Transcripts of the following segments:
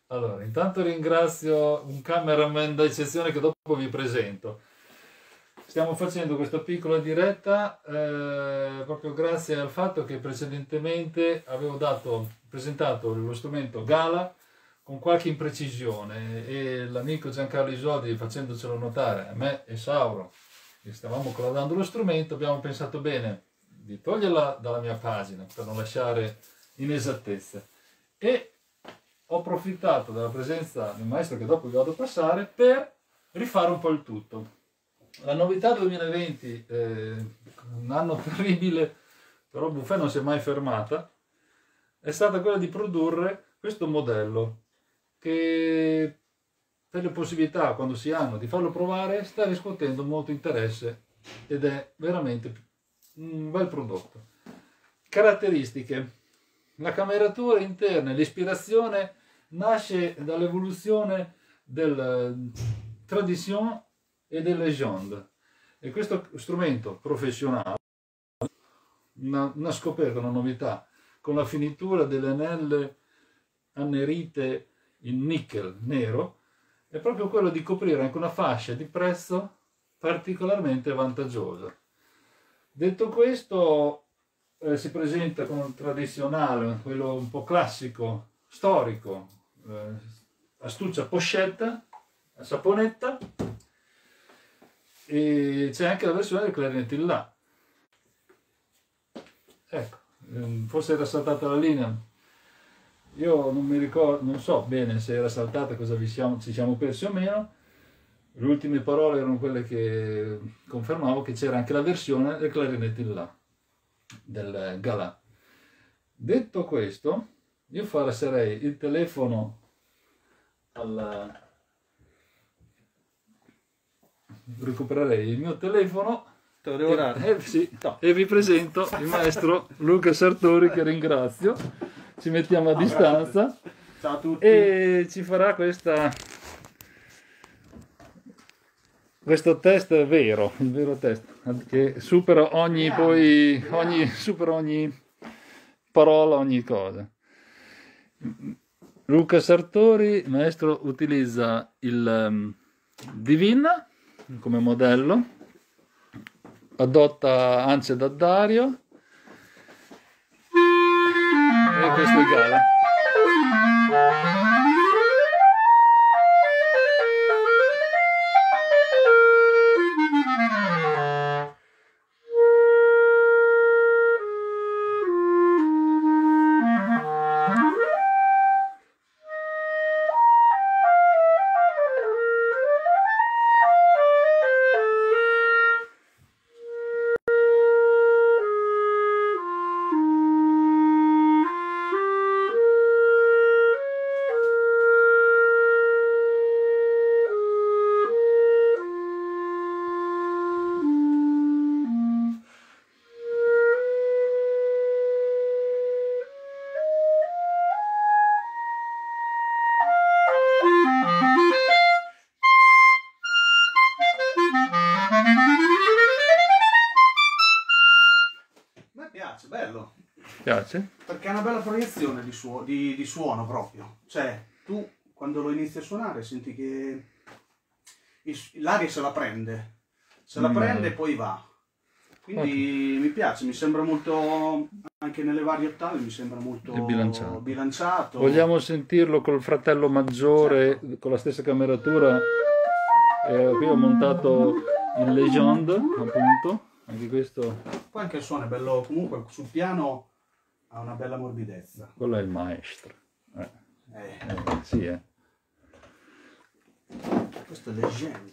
Allora, intanto ringrazio un cameraman d'eccezione che dopo vi presento. Stiamo facendo questa piccola diretta proprio grazie al fatto che precedentemente avevo presentato lo strumento Gala con qualche imprecisione e l'amico Giancarlo Isoldi, facendocelo notare a me e Sauro, che stavamo collaudato lo strumento, abbiamo pensato bene di toglierla dalla mia pagina per non lasciare inesattezze, e ho approfittato della presenza del maestro che dopo vi vado a passare per rifare un po' il tutto. La novità 2020, un anno terribile, però Buffet non si è mai fermata, è stata quella di produrre questo modello che, per le possibilità quando si hanno di farlo provare, sta riscuotendo molto interesse ed è veramente un bel prodotto. Caratteristiche: la cameratura interna, l'ispirazione nasce dall'evoluzione del tradition e del legende, e questo strumento professionale, una scoperta, una novità, con la finitura delle anelle annerite in nickel nero, è proprio quello di coprire anche una fascia di prezzo particolarmente vantaggiosa. Detto questo, si presenta come un tradizionale, quello un po' classico, storico, astuccia pochette a saponetta, e c'è anche la versione del clarinetto in là. Ecco, forse era saltata la linea, io non mi ricordo, non so bene se era saltata, cosa ci siamo persi o meno. Le ultime parole erano quelle che confermavo, che c'era anche la versione del clarinetto in là, del Galà. Detto questo, io passerei il telefono recupererei il mio telefono. Te lo devo dare? Sì, No. e vi presento il maestro Luca Sartori, che ringrazio. Ci mettiamo a distanza. Grazie. Ciao a tutti. E ci farà questo test vero, il vero test, che supera ogni parola, ogni cosa. Luca Sartori, maestro, utilizza il Divina come modello, adotta ance da Dario, e questo è Gala. Piace, bello. Piace? Perché è una bella proiezione di suono proprio. Cioè, tu quando lo inizi a suonare senti che l'aria se la prende. Se la prende e poi va. Quindi mi piace, mi sembra molto, anche nelle varie ottave, mi sembra molto bilanciato. Vogliamo sentirlo col fratello maggiore, certo, con la stessa cameratura. Qui ho montato il Legende, appunto. Anche questo. Poi anche il suono è bello, comunque sul piano ha una bella morbidezza. Quello è il maestro. Sì, Questo è leggendo.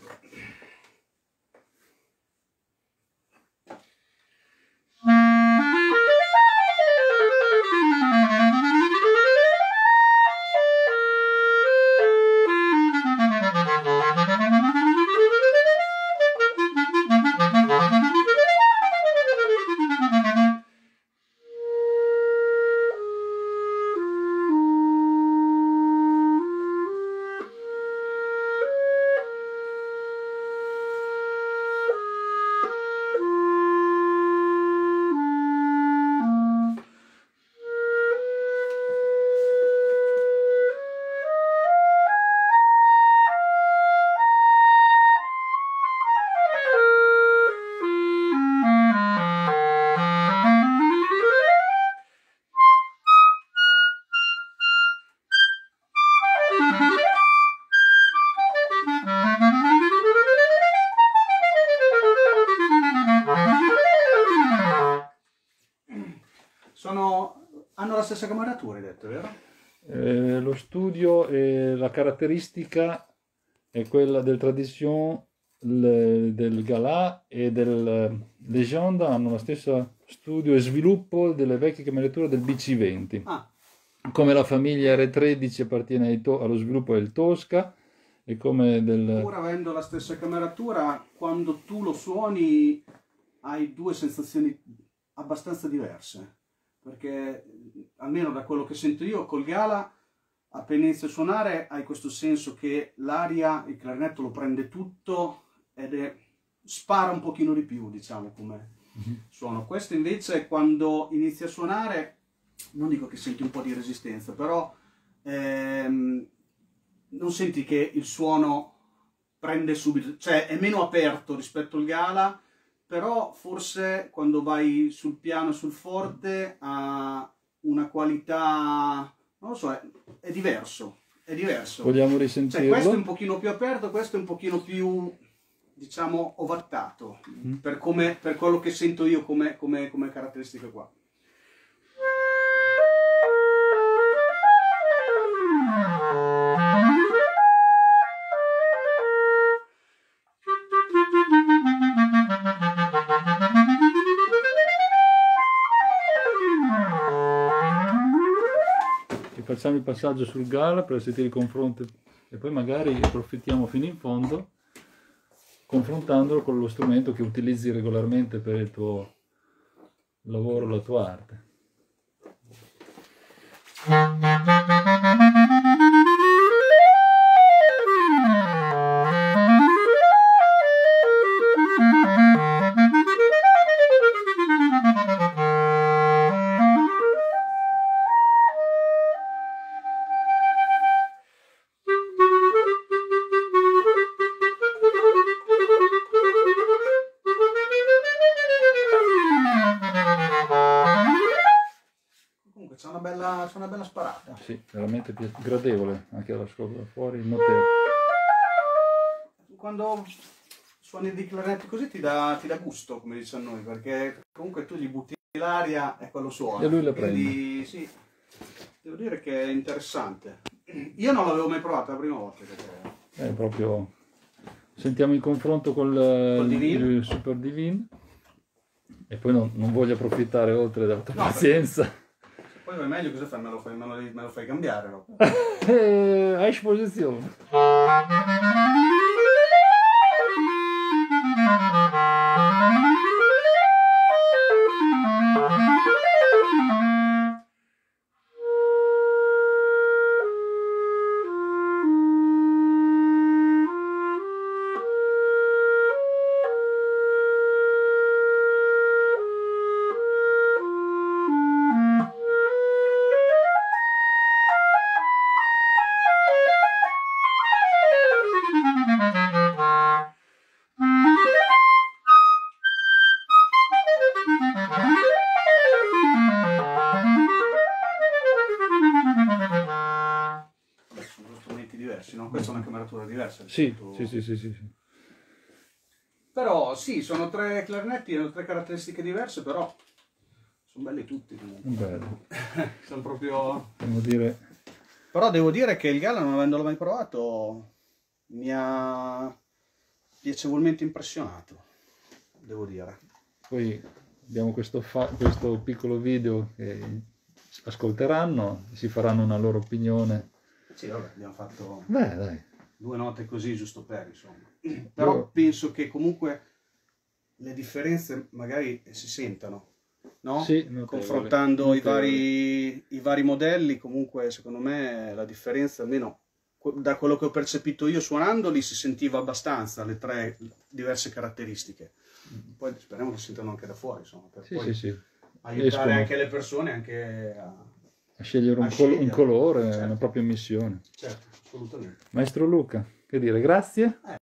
stessa cameratura, hai detto, vero? Lo studio e la caratteristica è quella del Tradition, del Gala e del Legenda hanno lo stesso studio e sviluppo delle vecchie camerature del BC20. Ah, Come la famiglia R13 appartiene allo sviluppo del Tosca e come pur avendo la stessa cameratura, quando tu lo suoni hai due sensazioni abbastanza diverse, perché almeno da quello che sento io col Gala, appena inizi a suonare hai questo senso che l'aria, il clarinetto lo prende tutto ed spara un pochino di più, diciamo, come suono. Questo invece quando inizi a suonare, non dico che senti un po' di resistenza, però non senti che il suono prende subito, cioè è meno aperto rispetto al Gala, però forse quando vai sul piano, sul forte, ha una qualità, non lo so, è diverso, è diverso. Vogliamo Cioè risentirlo? questo è un pochino più aperto, questo è un pochino più, diciamo, ovattato, per quello che sento io come caratteristica qua. Facciamo il passaggio sul Gala per sentire il confronto e poi magari approfittiamo fino in fondo confrontandolo con lo strumento che utilizzi regolarmente per il tuo lavoro, la tua arte. C'è una bella sparata. Sì, veramente gradevole anche all'ascolto da fuori, notevole. Quando suoni di clarinetti così ti dà gusto, come diciamo noi, perché comunque tu gli butti l'aria e quello suona. E lui la prende. Quindi sì, devo dire che è interessante. Io non l'avevo mai provato la prima volta. Perché... È proprio... Sentiamo il confronto con il Super Divine e poi non voglio approfittare oltre della tua pazienza. Poi è meglio cosa fai? Me lo fai cambiare, no? A esposizione. No? Questa è una cameratura diversa. Sì, sì. Però sì, sono tre clarinetti, hanno tre caratteristiche diverse, però sono belli tutti comunque. Bello. Sono proprio... Devo dire... Però devo dire che il Gala, non avendolo mai provato, mi ha piacevolmente impressionato, devo dire. Poi abbiamo questo piccolo video che ascolteranno, si faranno una loro opinione. Sì, vabbè, abbiamo fatto dai. 2 note così, giusto per, insomma. Però penso che comunque le differenze magari si sentano, no? Sì, confrontando i vari modelli, comunque secondo me la differenza, almeno da quello che ho percepito io suonandoli, si sentiva abbastanza le tre diverse caratteristiche. Poi speriamo che si sentano anche da fuori, insomma, per poi aiutare anche le persone anche a scegliere un colore, certo. Una propria missione. Certo, assolutamente. Maestro Luca, che dire, grazie.